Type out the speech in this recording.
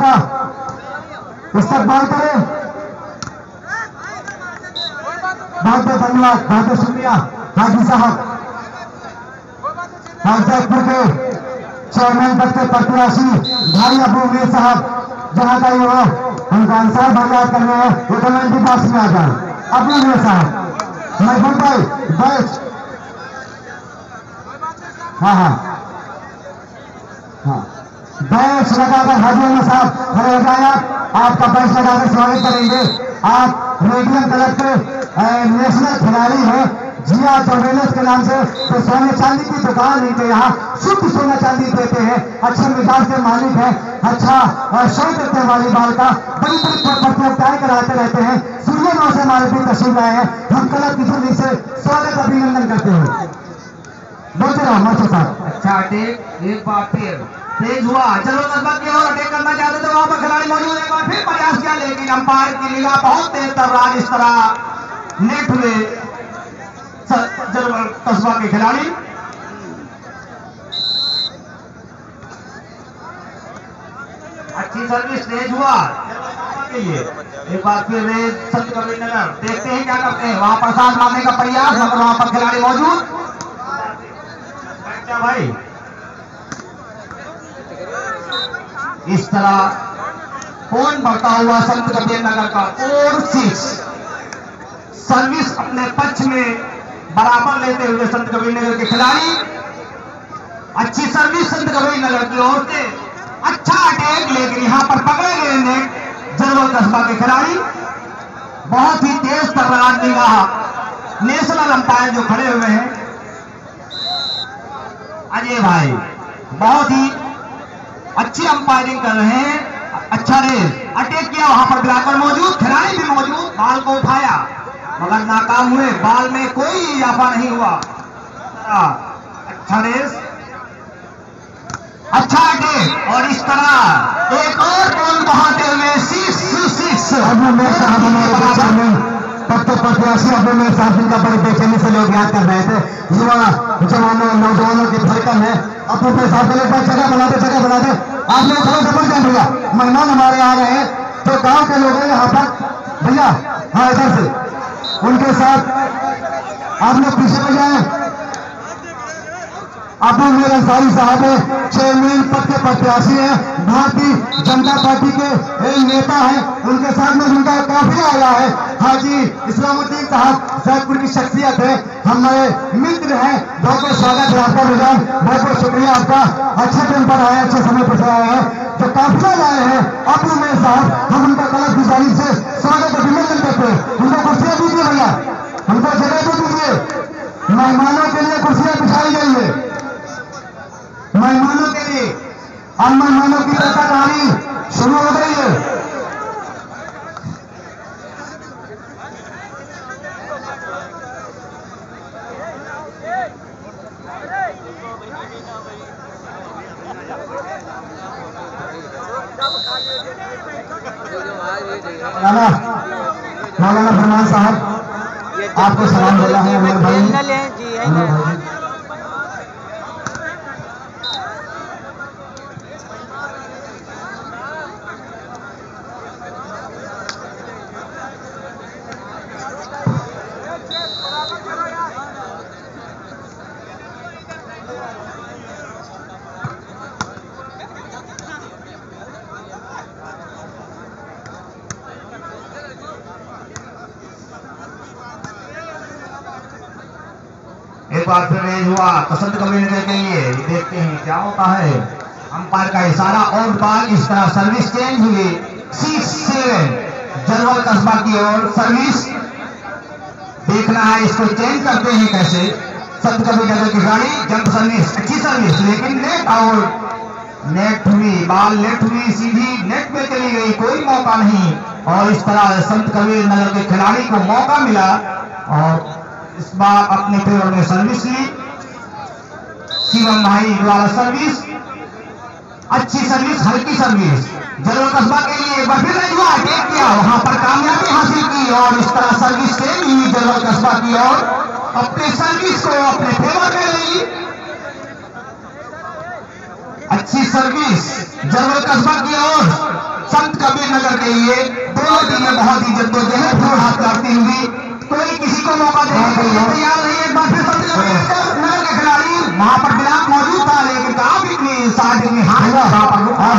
का इस्तेमाल करें। बहुत बहुत धन्यवाद, बहुत बहुत शुक्रिया हाजी साहब। जयपुर के चेयरमैन पद के प्रत्याशी भाई अबू मीर साहब जहां का ही हो, उनका अनुसार बर्बाद करना है, वो कमेंट के पास में आ जाए। अबू मीर साहब, महबूब भाई बैच, हाँ हाँ हाँ, बैच लगाकर हाजी अहमद साहब खड़े हो जाए। आपका बैच लगाकर स्वागत करेंगे। आप रेडियम कलर के नेशनल खिलाड़ी हैं जिया ज्वेलर्स के नाम से, तो सोने चांदी की दुकान इनके यहाँ शुद्ध सोना चांदी देते हैं। अच्छे मिजाज के मालिक हैं, अच्छा शो करते हैं वॉलीबॉल का, बड़ी बड़ी प्रतियोगिताएं कराते रहते हैं। सूर्य नौ से हमारे भी तस्वीर आए हैं, हम क्लब की दिल्ली से स्वागत अभिनंदन करते हैं। बोलते रहो मास्टर साहब। अच्छा अटैक एक बार फिर तेज हुआ, चलो कस्बा की ओर अटैक करना चाहते थे, वहां पर खिलाड़ी मौजूद, एक बार फिर प्रयास किया लेकिन अंपायर की निगाह बहुत तेज कर रहा। इस तरह नेट हुए जरूर कस्बा के खिलाड़ी। अच्छी सर्विस तेज हुआ के लिए, एक बार फिर संत कबीर नगर देखते हैं क्या करते हैं। वहां प्रसाद मारने का प्रयास, मगर वहां पर खिलाड़ी मौजूद। क्या भाई इस तरह कौन बढ़ता हुआ संत कबीर नगर का 4-6 सर्विस अपने पक्ष में बराबर लेते हुए संत कबीर नगर के खिलाड़ी। अच्छी सर्विस संत कबीर नगर की ओर से, अच्छा अटैक, लेकिन यहां पर पकड़े गए नेट जरवल कस्बा के खिलाड़ी। बहुत ही तेज तर्रार निगाह नेशनल अंपायर जो खड़े हुए हैं अजय भाई, बहुत ही अच्छी अंपायरिंग कर रहे हैं। अच्छा रेस अटैक किया, वहां पर ब्लॉकर मौजूद, खिलाड़ी भी मौजूद, बाल को उठाया मगर नाकाम हुए, बाल में कोई इजाफा नहीं हुआ। अच्छा रेस, अच्छा अटैक, और इस तरह एक और बॉल बहाते हुए 6 अबू मीर साहब हमारे चेयरमैन पत्ते प्रत्याशी अबू मीर साहब जिनका बड़ी बेचैनी से लोग याद कर रहे थे। युवा जवानों नौजवानों की धड़कन है। अबू मीर साहब के लिए जगह बना दे। आप लोग थोड़ा समझ जाए भैया, मेहमान हमारे आ रहे हैं, तो गांव के लोग हैं यहाँ पर भैया, हाँ इधर से उनके साथ आप लोग पीछे में जाए। अबू मीर अंसारी साहब चेयरमैन पद के प्रत्याशी हैं, भारतीय जनता पार्टी के नेता हैं। उनके साथ में उनका काफिला आया है। हाजी इस्लामुद्दीन साहब जयपुर की शख्सियत है, हमारे मित्र हैं। बहुत बहुत स्वागत है आपका निजाम, बहुत बहुत शुक्रिया आपका। अच्छे दिन पर आए, अच्छे समय पर आए हैं। जो काफिला लाए हैं अबू मीर साहब, हम उनका कलश की जानिब से स्वागत अभिनंदन करते हैं। उनको कुर्सियां दीजिए भैया, उनको जगह भी दीजिए। मेहमानों के लिए कुर्सियां बिछाई गई है, मेहमानों के लिए। अब मेहमानों की कहानी शुरू हो गई है। मौलाना फरमान साहब आपको सलाम बोला है मेरे भाई। एक बार फिर रेज हुआ तो संत कबीर नगर के लिए, देखते हैं क्या होता है। अंपायर का इशारा और बाल, इस तरह सर्विस चेंज हुई। 6-7 जरवल कस्बा की ओर सर्विस, देखना है इसको चेंज करते हैं कैसे। संत कबीर नगर की गाड़ी जंप सर्विस, अच्छी सर्विस, लेकिन नेट आउट, नेट हुई, बाल नेट हुई, सीधी नेट में चली गई, कोई मौका नहीं। और इस तरह संत कबीर नगर के खिलाड़ी को मौका मिला और इस बार अपने फेवर में सर्विस ली। शिवम भाई द्वारा सर्विस, अच्छी सर्विस, हल्की सर्विस जरवल कस्बा के लिए। एक बार फिर अटैक किया, वहां पर कामयाबी हासिल की और इस तरह सर्विस से ही जरवल कस्बा की और अपने सर्विस को अपने फेवर में ली। अच्छी सर्विस जरवल कस्बा की ओर संत कबीर नगर के लिए दोनों टीम में बहुत ही जद्दोजहद हाथ करती हुई कोई किसी को मौका देने के लिए तैयार नहीं। एक बार फिर संत नगर के खिलाड़ी वहां पर बिलाक मौजूद था, लेकिन काफी साथ में हाथ